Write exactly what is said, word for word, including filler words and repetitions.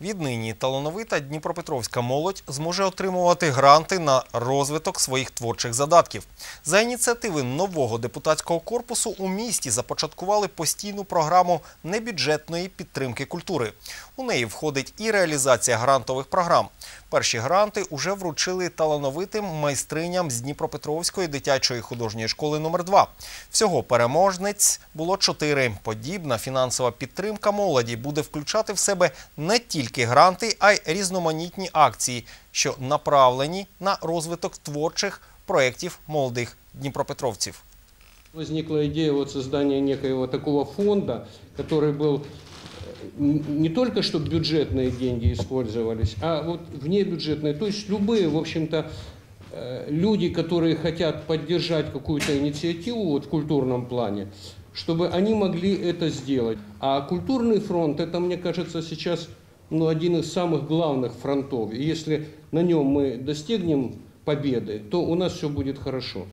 Віднині талановита дніпропетровська молодь зможе отримувати гранти на розвиток своїх творчих задатків. За ініціативи нового депутатського корпусу у місті започаткували постійну програму небюджетної підтримки культури. У неї входить і реалізація грантових програм. Перші гранти уже вручили талановитим майстриням з Дніпропетровської дитячої художньої школи номер два. Всього переможниць було чотири. Подібна фінансова підтримка молоді буде включати в себе не тільки гранти, а й різноманітні акції, що направлені на розвиток творчих проєктів молодих дніпропетровців. Возникла идея вот создания некоего такого фонда, который был не только, чтобы бюджетные деньги использовались, а вот внебюджетные, то есть любые, в общем-то, люди, которые хотят поддержать какую-то инициативу вот в культурном плане, чтобы они могли это сделать. А культурный фронт, это, мне кажется, сейчас ну, один из самых главных фронтов. И если на нем мы достигнем победы, то у нас все будет хорошо.